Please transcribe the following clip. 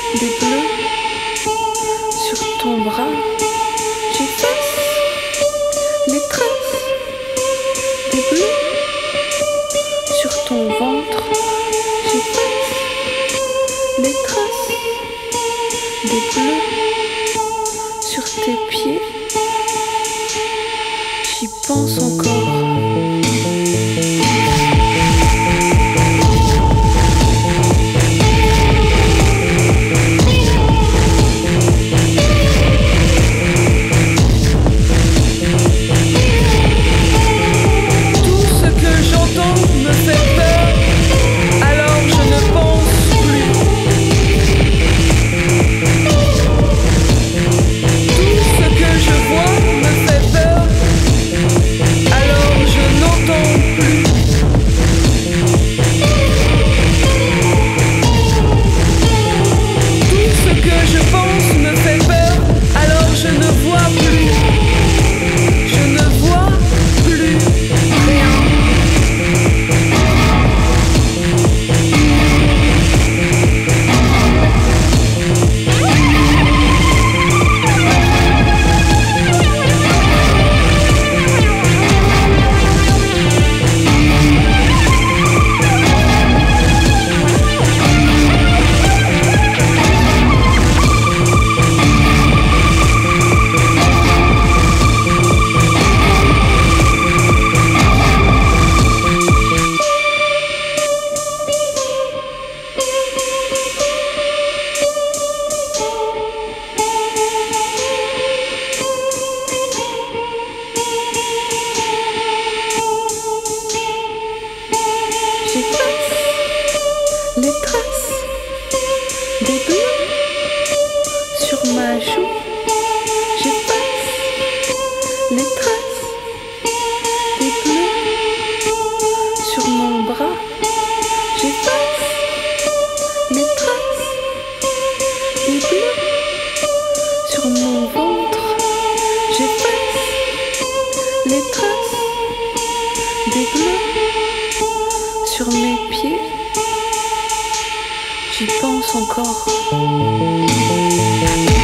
des bleus sur ton bras. J'efface les traces des bleus sur ton ventre. J'efface les traces des bleus sur tes pieds. J'y pense encore. Les traces des bleus sur ma joue. J'efface les traces des bleus sur mon bras. J'efface les traces des bleus sur mon ventre. J'efface les traces des bleus sur mes pieds. J'y pense encore.